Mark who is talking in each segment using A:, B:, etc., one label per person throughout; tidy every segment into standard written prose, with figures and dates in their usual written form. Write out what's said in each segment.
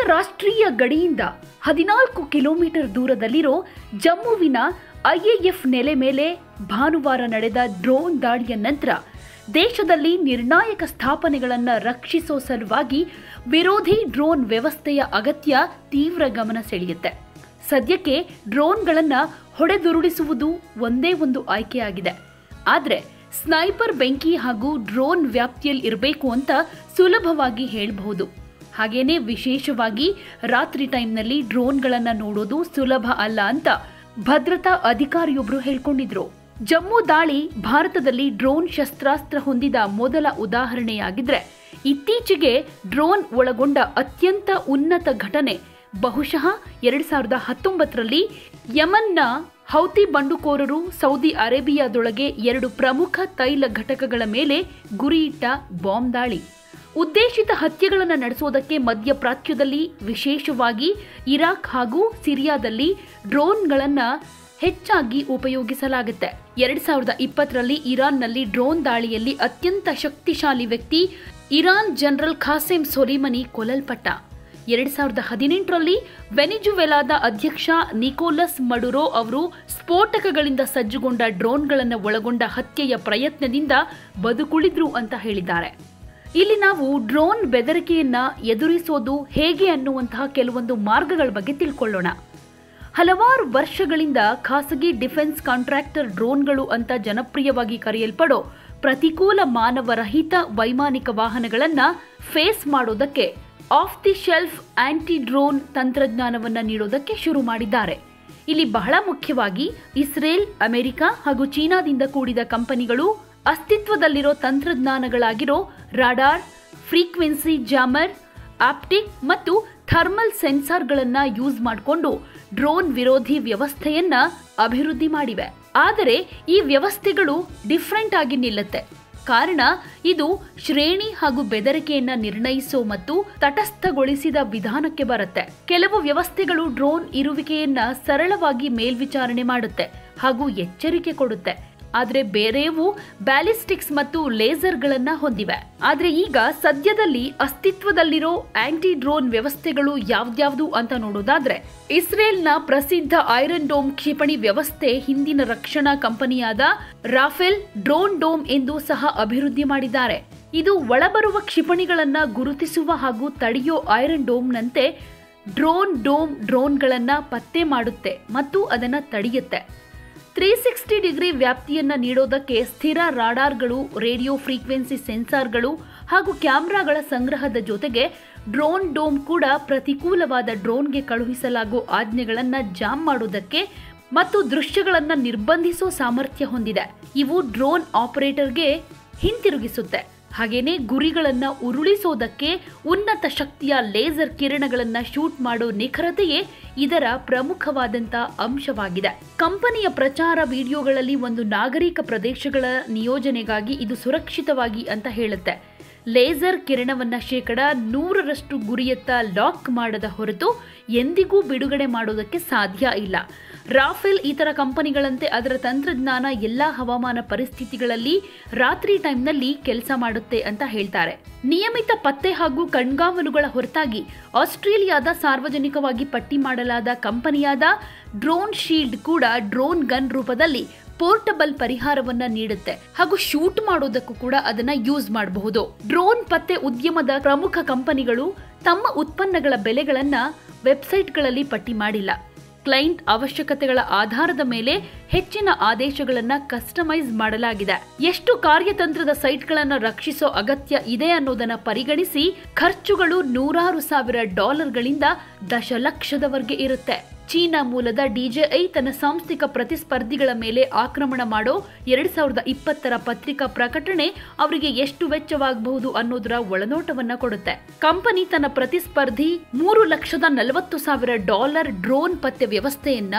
A: ಅಂತಾರಾಷ್ಟ್ರೀಯ ಗಡಿಯಿಂದ 14 kilometre ದೂರದಲ್ಲಿರೋ ಜಮ್ಮುವಿನ IAF ನೆಲೆ ಮೇಲೆ ಭಾನುವಾರ ನಡೆದ ಡ್ರೋನ್ ದಾಳಿಯ ನಂತರ ದೇಶದಲ್ಲಿ ನಿರ್ಣಾಯಕ ಸ್ಥಾಪನೆಗಳನ್ನು ರಕ್ಷಿಸೋ ಸಲುವಾಗಿ ವಿರೋಧಿ ಡ್ರೋನ್ ವ್ಯವಸ್ಥೆಯ ಅಗತ್ಯ ತೀವ್ರ ಗಮನ ಸೆಳೆಯುತ್ತೆ. ಸದ್ಯಕ್ಕೆ ಡ್ರೋನ್ಗಳನ್ನು ಹೊಡೆದುರುಳಿಸುವುದು ಒಂದೇ ಒಂದು ಆಯ್ಕೆಯಾಗಿದೆ. ಆದರೆ ಸ್ನೈಪರ್ ಬೆಂಕಿ ಹಾಗೂ ಡ್ರೋನ್ ವ್ಯಾಪ್ತಿಯಲ್ಲಿ ಇರಬೇಕು ಅಂತ ಸುಲಭವಾಗಿ ಹೇಳಬಹುದು. ಹಾಗೇನೇ ವಿಶೇಷವಾಗಿ ರಾತ್ರಿ ಟೈಮ್ನಲ್ಲಿ ಡ್ರೋನ್ಗಳನ್ನು ನೋಡೋದು ಸುಲಭ ಅಲ್ಲ ಅಂತ ಭದ್ರತಾ ಅಧಿಕಾರಿಯೊಬ್ಬರು ಹೇಳ್ಕೊಂಡಿದ್ರು. ಜಮ್ಮು ದಾಳಿ ಭಾರತದಲ್ಲಿ ಡ್ರೋನ್ ಶಸ್ತ್ರಾಸ್ತ್ರ ಹೊಂದಿದ ಮೊದಲ ಉದಾಹರಣೆಯಾಗಿದ್ರೆ, ಇತ್ತೀಚೆಗೆ ಡ್ರೋನ್ ಒಳಗೊಂಡ ಅತ್ಯಂತ ಉನ್ನತ ಘಟನೆ ಬಹುಶಃ 2019ರಲ್ಲಿ ಯಮನ್ನ ಹೌತಿ ಬಂಡುಕೋರರು ಸೌದಿ ಅರೇಬಿಯಾದೊಳಗೆ 2 ಪ್ರಮುಖ ತೈಲ ಘಟಕಗಳ ಮೇಲೆ ಗುರಿಯಿಟ್ಟ ಬಾಂಬ್ ದಾಳಿ. ಉದ್ದೇಶಿತ ಹತ್ಯೆಗಳನ್ನು ನಡೆಸೋದಕ್ಕೆ ಮಧ್ಯಪ್ರಾಚ್ಯದಲ್ಲಿ, ವಿಶೇಷವಾಗಿ ಇರಾಕ್ ಹಾಗೂ ಸಿರಿಯಾದಲ್ಲಿ ಡ್ರೋನ್ಗಳನ್ನು ಹೆಚ್ಚಾಗಿ ಉಪಯೋಗಿಸಲಾಗುತ್ತೆ. 2020ರಲ್ಲಿ ಇರಾನ್ನಲ್ಲಿ ಡ್ರೋನ್ ದಾಳಿಯಲ್ಲಿ ಅತ್ಯಂತ ಶಕ್ತಿಶಾಲಿ ವ್ಯಕ್ತಿ ಇರಾನ್ ಜನರಲ್ ಖಾಸೆಂ ಸೊಲೈಮನಿ ಕೊಲ್ಲಲ್ಪಟ್ಟ. 2018ರಲ್ಲಿ ವೆನಿಜುವೆಲಾದ ಅಧ್ಯಕ್ಷ ನಿಕೋಲಸ್ ಮಡುರೋ ಅವರು ಸ್ಫೋಟಕಗಳಿಂದ ಸಜ್ಜುಗೊಂಡ ಡ್ರೋನ್ಗಳನ್ನು ಒಳಗೊಂಡ ಹತ್ಯೆಯ ಪ್ರಯತ್ನದಿಂದ ಬದುಕುಳಿದ್ರು ಅಂತ ಹೇಳಿದ್ದಾರೆ. ಇಲ್ಲಿ ನಾವು ಡ್ರೋನ್ ಬೆದರಿಕೆಯನ್ನ ಎದುರಿಸೋದು ಹೇಗೆ ಅನ್ನುವಂತಹ ಕೆಲವೊಂದು ಮಾರ್ಗಗಳ ಬಗ್ಗೆ ತಿಳ್ಕೊಳ್ಳೋಣ. ಹಲವಾರು ವರ್ಷಗಳಿಂದ ಖಾಸಗಿ ಡಿಫೆನ್ಸ್ ಕಾಂಟ್ರಾಕ್ಟರ್ ಡ್ರೋನ್ಗಳು ಅಂತ ಜನಪ್ರಿಯವಾಗಿ ಕರೆಯಲ್ಪಡೋ ಪ್ರತಿಕೂಲ ಮಾನವರಹಿತ ವೈಮಾನಿಕ ವಾಹನಗಳನ್ನು ಫೇಸ್ ಮಾಡೋದಕ್ಕೆ off the shelf anti drone ತಂತ್ರಜ್ಞಾನವನ್ನು ನೀಡೋದಕ್ಕೆ ಶುರು ಮಾಡಿದ್ದಾರೆ. ಇಲ್ಲಿ ಬಹಳ ಮುಖ್ಯವಾಗಿ ಇಸ್ರೇಲ್, ಅಮೆರಿಕ ಹಾಗೂ ಚೀನಾದಿಂದ ಕೂಡಿದ ಕಂಪನಿಗಳು ಅಸ್ತಿತ್ವದಲ್ಲಿರೋ ತಂತ್ರಜ್ಞಾನಗಳಾಗಿರೋ ರಾಡಾರ್, ಫ್ರೀಕ್ವೆನ್ಸಿ ಜಾಮರ್, ಆಪ್ಟಿಕ್ ಮತ್ತು ಥರ್ಮಲ್ ಸೆನ್ಸಾರ್ಗಳನ್ನು ಯೂಸ್ ಮಾಡಿಕೊಂಡು ಡ್ರೋನ್ ವಿರೋಧಿ ವ್ಯವಸ್ಥೆಯನ್ನ ಅಭಿವೃದ್ಧಿ ಮಾಡಿವೆ. ಆದರೆ ಈ ವ್ಯವಸ್ಥೆಗಳು ಡಿಫ್ರೆಂಟ್ ಆಗಿ ನಿಲ್ಲುತ್ತೆ. ಕಾರಣ ಇದು ಶ್ರೇಣಿ ಹಾಗೂ ಬೆದರಿಕೆಯನ್ನ ನಿರ್ಣಯಿಸೋ ಮತ್ತು ತಟಸ್ಥಗೊಳಿಸಿದ ವಿಧಾನಕ್ಕೆ ಬರುತ್ತೆ. ಕೆಲವು ವ್ಯವಸ್ಥೆಗಳು ಡ್ರೋನ್ ಇರುವಿಕೆಯನ್ನ ಸರಳವಾಗಿ ಮೇಲ್ವಿಚಾರಣೆ ಮಾಡುತ್ತೆ ಹಾಗೂ ಎಚ್ಚರಿಕೆ ಕೊಡುತ್ತೆ. ಆದರೆ ಬೇರೆಯವು ಬ್ಯಾಲಿಸ್ಟಿಕ್ಸ್ ಮತ್ತು ಲೇಸರ್ಗಳನ್ನ ಹೊಂದಿವೆ. ಆದರೆ ಈಗ ಸದ್ಯದಲ್ಲಿ ಅಸ್ತಿತ್ವದಲ್ಲಿರೋ ಆಂಟಿ ಡ್ರೋನ್ ವ್ಯವಸ್ಥೆಗಳು ಯಾವ್ದ್ಯಾವ್ದು ಅಂತ ನೋಡೋದಾದ್ರೆ, ಇಸ್ರೇಲ್ನ ಪ್ರಸಿದ್ಧ ಐರನ್ ಡೋಮ್ ಕ್ಷಿಪಣಿ ವ್ಯವಸ್ಥೆ ಹಿಂದಿನ ರಕ್ಷಣಾ ಕಂಪನಿಯಾದ ರಾಫೆಲ್ ಡ್ರೋನ್ ಡೋಮ್ ಎಂದು ಸಹ ಅಭಿವೃದ್ಧಿ ಮಾಡಿದ್ದಾರೆ. ಇದು ಒಳಬರುವ ಕ್ಷಿಪಣಿಗಳನ್ನ ಗುರುತಿಸುವ ಹಾಗೂ ತಡೆಯೋ ಐರನ್ ಡೋಮ್ನಂತೆ ಡ್ರೋನ್ಗಳನ್ನ ಪತ್ತೆ ಮಾಡುತ್ತೆ ಮತ್ತು ಅದನ್ನ ತಡೆಯುತ್ತೆ. 360 ಡಿಗ್ರಿ ವ್ಯಾಪ್ತಿಯನ್ನ ನೀಡೋದಕ್ಕೆ ಸ್ಥಿರ ರಾಡಾರ್ಗಳು, ರೇಡಿಯೋ ಫ್ರೀಕ್ವೆನ್ಸಿ ಸೆನ್ಸಾರ್ಗಳು ಹಾಗೂ ಕ್ಯಾಮೆರಾಗಳ ಸಂಗ್ರಹದ ಜೊತೆಗೆ ಡ್ರೋನ್ ಡೋಮ್ ಕೂಡ ಪ್ರತಿಕೂಲವಾದ ಡ್ರೋನ್ಗೆ ಕಳುಹಿಸಲಾಗೋ ಆಜ್ಞೆಗಳನ್ನು ಜಾಮ್ ಮಾಡೋದಕ್ಕೆ ಮತ್ತು ದೃಶ್ಯಗಳನ್ನು ನಿರ್ಬಂಧಿಸೋ ಸಾಮರ್ಥ್ಯ ಹೊಂದಿದೆ. ಇವು ಡ್ರೋನ್ ಆಪರೇಟರ್ಗೆ ಹಿಂತಿರುಗಿಸುತ್ತೆ. ಹಾಗೇನೆ ಗುರಿಗಳನ್ನು ಉರುಳಿಸೋದಕ್ಕೆ ಉನ್ನತ ಶಕ್ತಿಯ ಲೇಸರ್ ಕಿರಣಗಳನ್ನು ಶೂಟ್ ಮಾಡೋ ನಿಖರತೆಯೇ ಇದರ ಪ್ರಮುಖವಾದಂಥ ಅಂಶವಾಗಿದೆ. ಕಂಪನಿಯ ಪ್ರಚಾರ ವಿಡಿಯೋಗಳಲ್ಲಿ ಒಂದು ನಾಗರಿಕ ಪ್ರದೇಶಗಳ ನಿಯೋಜನೆಗಾಗಿ ಇದು ಸುರಕ್ಷಿತವಾಗಿ ಅಂತ ಹೇಳುತ್ತೆ. ಲೇಸರ್ ಕಿರಣವನ್ನು 100% ಗುರಿಯತ್ತ ಲಾಕ್ ಮಾಡದ ಹೊರತು ಎಂದಿಗೂ ಬಿಡುಗಡೆ ಮಾಡೋದಕ್ಕೆ ಸಾಧ್ಯ ಇಲ್ಲ. ರಾಫೆಲ್ ಇತರ ಕಂಪನಿಗಳಂತೆ ಅದರ ತಂತ್ರಜ್ಞಾನ ಎಲ್ಲ ಹವಾಮಾನ ಪರಿಸ್ಥಿತಿಗಳಲ್ಲಿ ರಾತ್ರಿ ಟೈಮ್ನಲ್ಲಿ ಕೆಲಸ ಮಾಡುತ್ತೆ ಅಂತ ಹೇಳ್ತಾರೆ. ನಿಯಮಿತ ಪತ್ತೆ ಹಾಗೂ ಕಣ್ಗಾವಲುಗಳ ಹೊರತಾಗಿ ಆಸ್ಟ್ರೇಲಿಯಾದ ಸಾರ್ವಜನಿಕವಾಗಿ ಪಟ್ಟಿ ಮಾಡಲಾದ ಕಂಪನಿಯಾದ ಡ್ರೋನ್ ಶೀಲ್ಡ್ ಕೂಡ ಡ್ರೋನ್ ಗನ್ ರೂಪದಲ್ಲಿ ಪೋರ್ಟಬಲ್ ಪರಿಹಾರವನ್ನ ನೀಡುತ್ತೆ ಹಾಗೂ ಶೂಟ್ ಮಾಡೋದಕ್ಕೂ ಕೂಡ ಅದನ್ನ ಯೂಸ್ ಮಾಡಬಹುದು. ಡ್ರೋನ್ ಪತ್ತೆ ಉದ್ಯಮದ ಪ್ರಮುಖ ಕಂಪನಿಗಳು ತಮ್ಮ ಉತ್ಪನ್ನಗಳ ಬೆಲೆಗಳನ್ನ ವೆಬ್ಸೈಟ್ಗಳಲ್ಲಿ ಪಟ್ಟಿ ಮಾಡಿಲ್ಲ. ಕ್ಲೈಂಟ್ ಅವಶ್ಯಕತೆಗಳ ಆಧಾರದ ಮೇಲೆ ಹೆಚ್ಚಿನ ಆದೇಶಗಳನ್ನು ಕಸ್ಟಮೈಸ್ ಮಾಡಲಾಗಿದೆ. ಎಷ್ಟು ಕಾರ್ಯತಂತ್ರದ ಸೈಟ್ಗಳನ್ನು ರಕ್ಷಿಸೋ ಅಗತ್ಯ ಇದೆ ಅನ್ನೋದನ್ನ ಪರಿಗಣಿಸಿ ಖರ್ಚುಗಳು $100,000ಗಳಿಂದ ದಶಲಕ್ಷದವರೆಗೆ ಇರುತ್ತೆ. ಚೀನಾ ಮೂಲದ DJI ತನ್ನ ಸಾಂಸ್ಥಿಕ ಪ್ರತಿಸ್ಪರ್ಧಿಗಳ ಮೇಲೆ ಆಕ್ರಮಣ ಮಾಡೋ 2020ರ ಪತ್ರಿಕಾ ಪ್ರಕಟಣೆ ಅವರಿಗೆ ಎಷ್ಟು ವೆಚ್ಚವಾಗಬಹುದು ಅನ್ನೋದರ ಒಳನೋಟವನ್ನ ಕೊಡುತ್ತೆ. ಕಂಪನಿ ತನ್ನ ಪ್ರತಿಸ್ಪರ್ಧಿ $3,40,000 ಡ್ರೋನ್ ಪತ್ತೆ ವ್ಯವಸ್ಥೆಯನ್ನ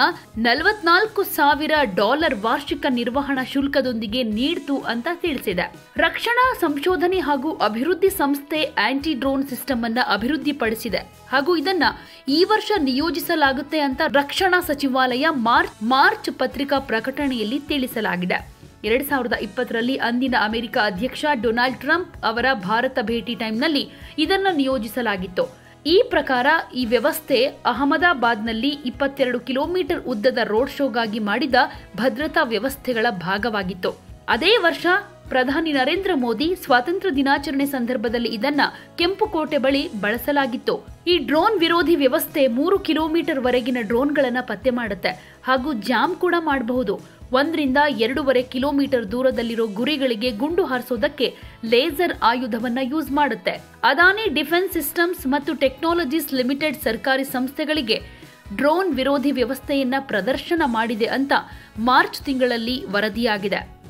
A: $44,000 ವಾರ್ಷಿಕ ನಿರ್ವಹಣಾ ಶುಲ್ಕದೊಂದಿಗೆ ನೀಡಿತು ಅಂತ ತಿಳಿಸಿದೆ. ರಕ್ಷಣಾ ಸಂಶೋಧನೆ ಹಾಗೂ ಅಭಿವೃದ್ಧಿ ಸಂಸ್ಥೆ ಆಂಟಿ ಡ್ರೋನ್ ಸಿಸ್ಟಮ್ ಅನ್ನ ಅಭಿವೃದ್ಧಿಪಡಿಸಿದೆ ಹಾಗೂ ಇದನ್ನ ಈ ವರ್ಷ ನಿಯೋಜಿಸಲಾಗುತ್ತೆ ಅಂತ ರಕ್ಷಣಾ ಸಚಿವಾಲಯ ಮಾರ್ಚ್ ಪತ್ರಿಕಾ ಪ್ರಕಟಣೆಯಲ್ಲಿ ತಿಳಿಸಲಾಗಿದೆ. 2020ರಲ್ಲಿ ಅಂದಿನ ಅಮೆರಿಕ ಅಧ್ಯಕ್ಷ ಡೊನಾಲ್ಡ್ ಟ್ರಂಪ್ ಅವರ ಭಾರತ ಭೇಟಿ ಟೈಮ್ನಲ್ಲಿ ಇದನ್ನು ನಿಯೋಜಿಸಲಾಗಿತ್ತು. ಈ ಪ್ರಕಾರ ಈ ವ್ಯವಸ್ಥೆ ಅಹಮದಾಬಾದ್ನಲ್ಲಿ 22 ಕಿಲೋಮೀಟರ್ ಉದ್ದದ ರೋಡ್ ಶೋಗಾಗಿ ಮಾಡಿದ ಭದ್ರತಾ ವ್ಯವಸ್ಥೆಗಳ ಭಾಗವಾಗಿತ್ತು. ಅದೇ ವರ್ಷ ಪ್ರಧಾನಿ ನರೇಂದ್ರ ಮೋದಿ ಸ್ವಾತಂತ್ರ್ಯ ದಿನಾಚರಣೆ ಸಂದರ್ಭದಲ್ಲಿ ಇದನ್ನ ಕೆಂಪುಕೋಟೆ ಬಳಿ ಬಳಸಲಾಗಿತ್ತು. ಈ ಡ್ರೋನ್ ವಿರೋಧಿ ವ್ಯವಸ್ಥೆ 3 ಕಿಲೋಮೀಟರ್ ವರೆಗಿನ ಡ್ರೋನ್ಗಳನ್ನ ಪತ್ತೆ ಮಾಡುತ್ತೆ ಹಾಗೂ ಜಾಮ್ ಕೂಡ ಮಾಡಬಹುದು. 1 ರಿಂದ 2.5 ಕಿಲೋಮೀಟರ್ ದೂರದಲ್ಲಿರೋ ಗುರಿಗಳಿಗೆ ಗುಂಡು ಹಾರಿಸೋದಕ್ಕೆ ಲೇಸರ್ ಆಯುಧವನ್ನ ಯೂಸ್ ಮಾಡುತ್ತೆ. ಅದಾನಿ ಡಿಫೆನ್ಸ್ ಸಿಸ್ಟಮ್ಸ್ ಮತ್ತು ಟೆಕ್ನಾಲಜೀಸ್ ಲಿಮಿಟೆಡ್ ಸರ್ಕಾರಿ ಸಂಸ್ಥೆಗಳಿಗೆ ಡ್ರೋನ್ ವಿರೋಧಿ ವ್ಯವಸ್ಥೆಯನ್ನ ಪ್ರದರ್ಶನ ಮಾಡಿದೆ ಅಂತ ಮಾರ್ಚ್ ತಿಂಗಳಲ್ಲಿ ವರದಿಯಾಗಿದೆ.